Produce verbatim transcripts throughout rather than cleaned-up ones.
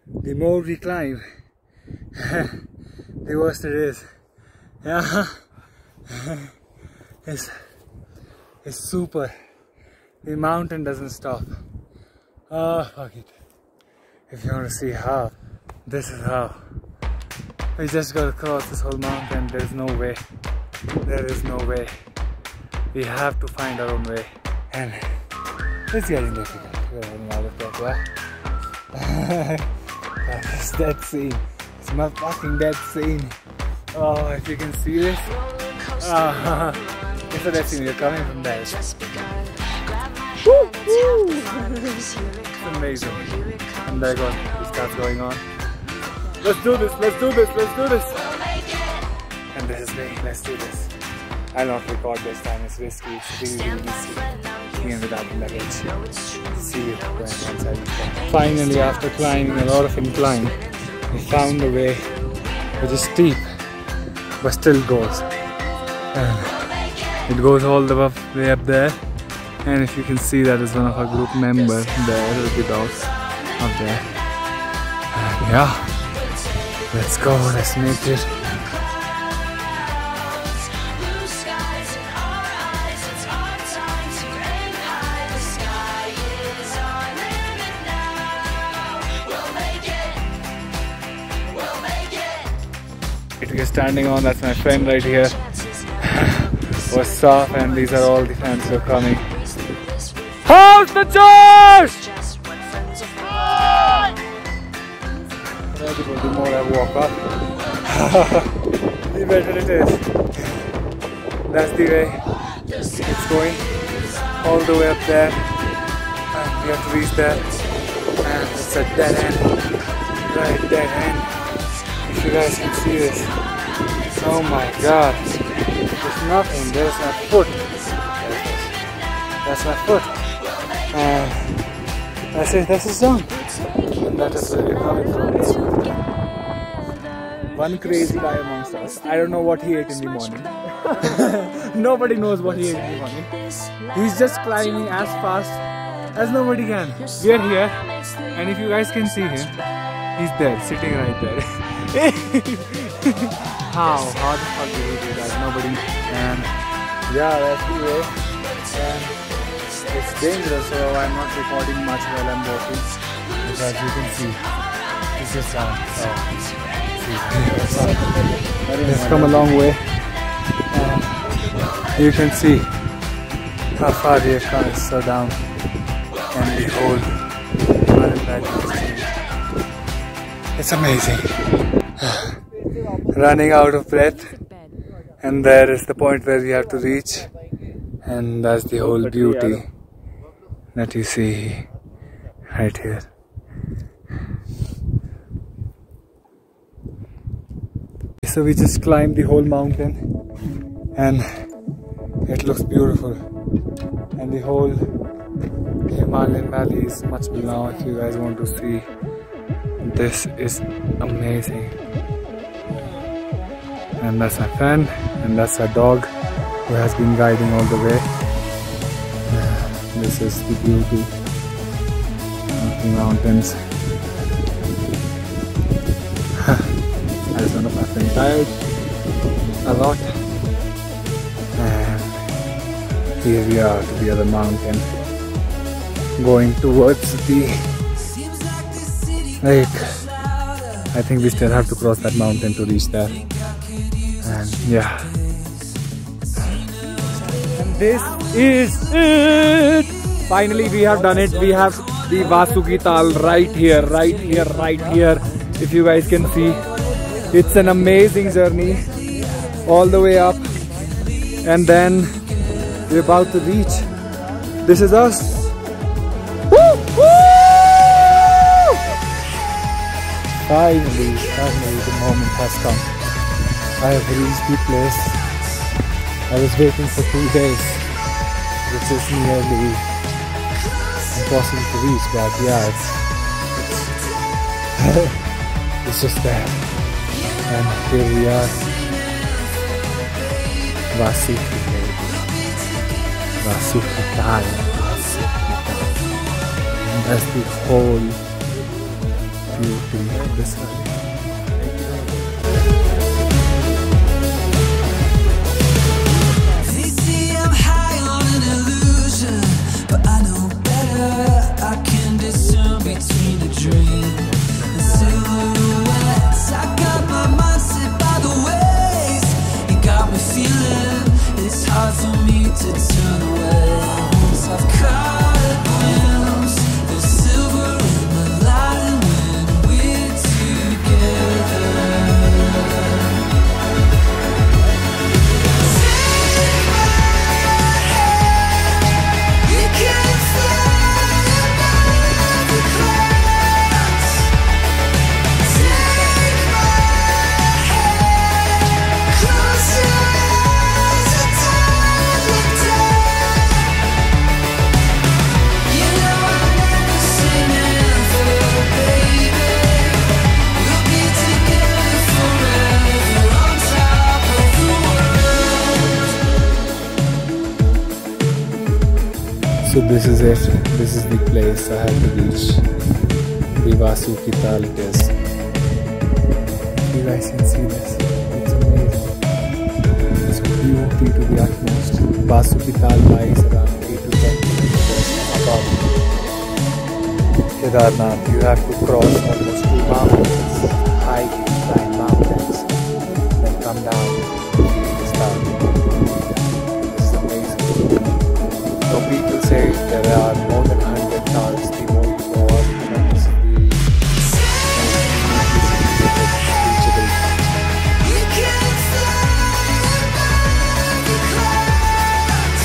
the more we climb, the worse it is. Yeah, it's, it's super. The mountain doesn't stop. Oh, fuck it. If you want to see how, this is how. We just got to cross this whole mountain. There is no way. There is no way. We have to find our own way. And it's getting difficult. We're running out of breath, yeah? That is dead scene. It's my fucking dead scene. Oh, if you can see this. Uh, it's a dead scene. You're coming from there. Woo, woo. It's amazing. And there goes, it starts going on. Let's do this, let's do this, let's do this. And this is me, let's do this. I'll not record this time, it's risky, it's really, really risky. Even without the luggage. See you when once I return. Finally, after climbing a lot of incline, we found a way which is steep, but still goes. And it goes all the way up there. And if you can see, that is one of our group members there with the dogs up there. And yeah, let's go, let's make it. We're standing on, that's my friend right here. What's up? And these are all the fans who are coming. How's the church? The more I walk up, the better it is. That's the way it's going, all the way up there, and we have to reach there, and it's a dead end, right dead end. If you guys can see this, oh my god, there's nothing, there's my foot, that's my foot, and that's it, this is done, and that is where we're coming from. One crazy guy amongst us, I don't know what he ate in the morning, nobody knows what he ate in the morning, he's just climbing as fast as nobody can. We are here, and if you guys can see him, he's there, sitting right there. How? How the fuck did he do that? Nobody. And yeah, that's the way. And it's dangerous, so I'm not recording much while I'm walking. Because you can see, it's just down. So, it's come a long way. And you can see how far we have come. It's so down. And the whole valley. It's amazing. Running out of breath, and there is the point where we have to reach, and that's the whole beauty that you see right here. So we just climbed the whole mountain, and it looks beautiful, and the whole Himalayan valley is much below. If you guys want to see, this is amazing. And that's my friend, and that's our dog who has been guiding all the way. This is the beauty of the mountains. I just want to pass I'm tired a lot, and here we are to the other mountain, going towards the lake. I think we still have to cross that mountain to reach there. And yeah, and this is it. Finally we have done it. We have the Vasuki Tal right here, right here, right here. If you guys can see, it's an amazing journey all the way up, and then we're about to reach. This is us. Woo! Woo! Finally, finally the moment has come. I have reached the place. I was waiting for two days, which is nearly impossible to reach, but yeah, it's, it's, it's just there. And here we are, Vasuki Vasuki Tal. And that's the whole beauty this early. They say I'm high on an illusion, but I know better. I can discern between a dream and silhouettes. I got my mind set by the waves. It got me feeling it's hard for me to turn away. I've caught a glimpse of silver in the light when we're together. Take my hand, we can fly above the clouds. Take my hand, close your eyes and don't look down. You know I never say never, baby. We'll be together forever on top of the world. So this is it. This is the place I have to reach. The Vasuki Tal it is. You guys can see this. It's amazing. It's beauty to the utmost. Vasuki Tal lies around eight to ten kilometers above Kedarnath. You have to cross almost two mountains, hike, climb mountains, then come down to this town. It's amazing. So people say there are more than one hundred towns the more you go up. This is the reachable. We can fly above the clouds.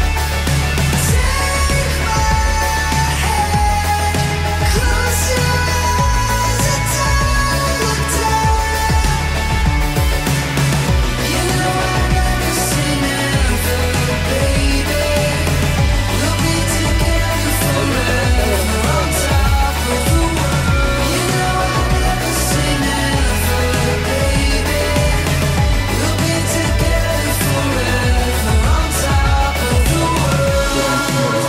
Take my hand, close your eyes and don't look down. You know I never say never, baby. We'll be together forever on top of the world. You know I never say never, baby. We'll be together forever on top of the world.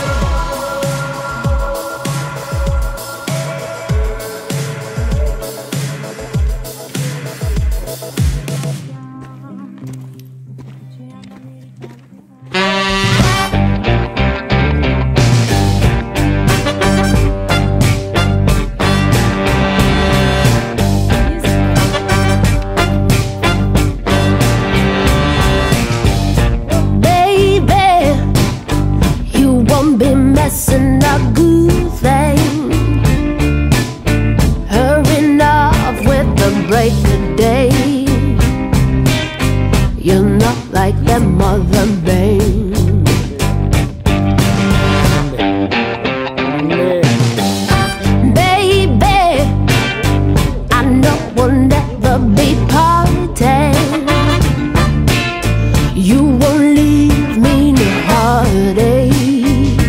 Baby, you won't be messing up good thing. Hurrying off with the break of day. You're not like that mother bane. Baby, I know we'll never be parting. You won't leave me in a heartache,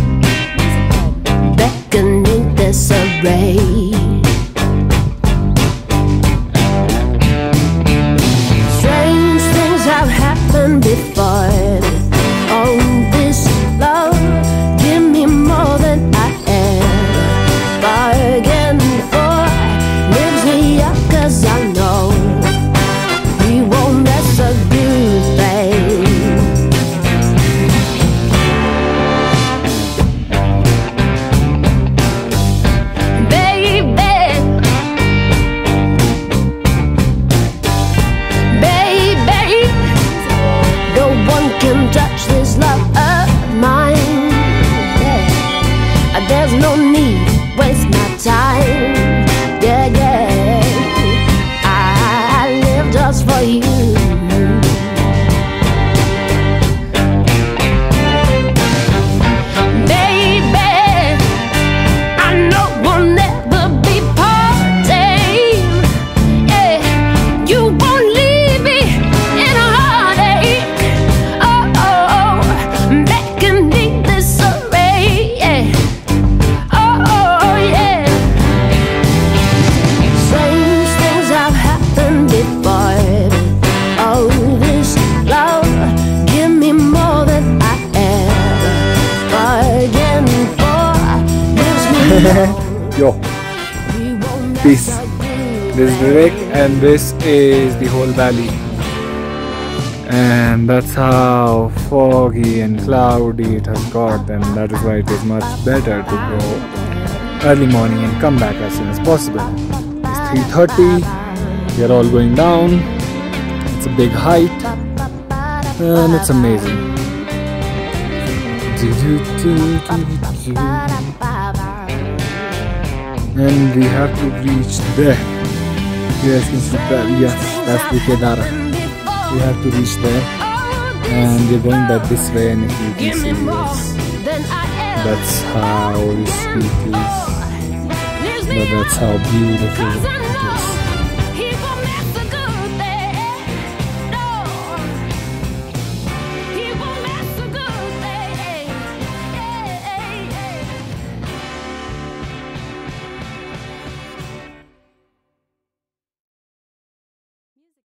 beckoning disarray. Strange things have happened before. Oh, this love, give me more than I ever bargained for. Lives me up 'cause I know we won't miss a good thing. Baby, baby, no one can touch this love of mine. Yeah. There's no need to waste my time. Yeah, yeah, I live just for you. Baby, I know we'll never be parting. Yeah, you won't leave me in a heartache. Oh, oh, oh, back in deep disarray. Yeah. Oh, oh, yeah. Strange things have happened before. Oh, this love, give me more than I ever bargained for. Gives me Yo, we won't peace. miss a good This is the lake and this is the whole valley. And that's how foggy and cloudy it has got, and that is why it is much better to go early morning and come back as soon as possible. It's three thirty, we are all going down, it's a big height and it's amazing. And we have to reach there. You guys can see that, yes, that's the Kedarnath. We have to reach there and we're going back this way, and if you can see this, that's how steep it is, but that's how beautiful it is.